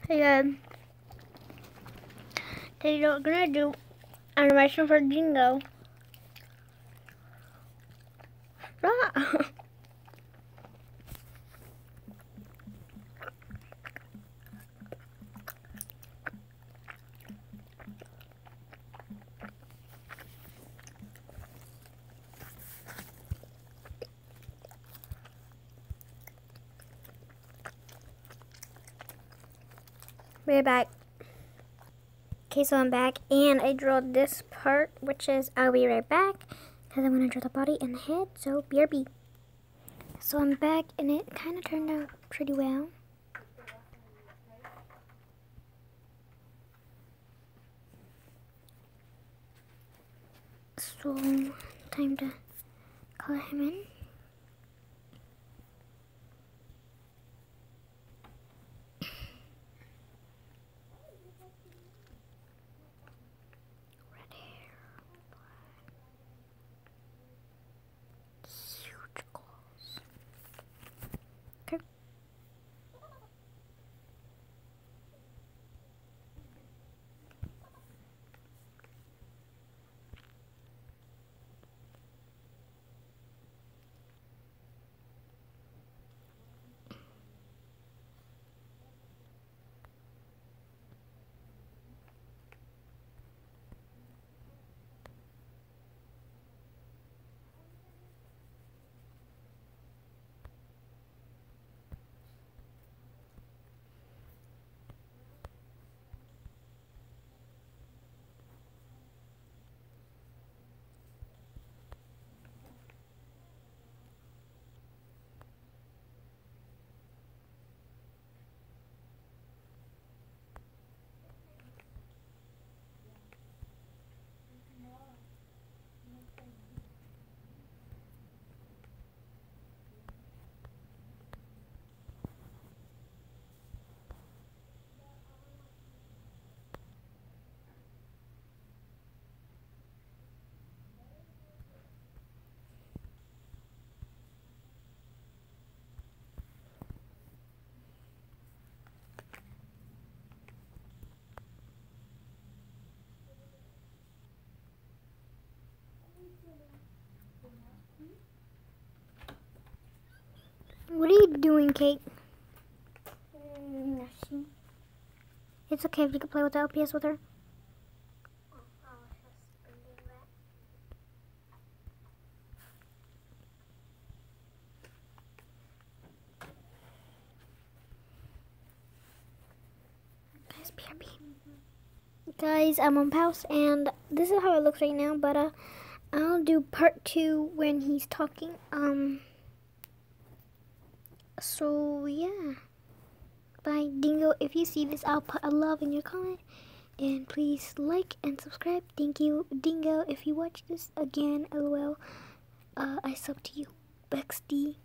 Hey guys, today we're gonna do animation for Dingo. Ah. We're back. Okay, so I'm back, and I drew this part, which is I'll be right back, because I'm gonna draw the body and the head. So BRB. So I'm back, and it kind of turned out pretty well. So time to color him in. Red hair, huge claws. Okay. What are you doing, Kate? Nothing. It's okay if you can play with the LPS with her. Guys, BRB. Guys, I'm on pause, and this is how it looks right now, but I'll do part 2 when he's talking. So yeah. Bye, Dingo. If you see this, I'll put a love in your comment. And please like and subscribe. Thank you, Dingo. If you watch this again, LOL, I sub to you. Bexty.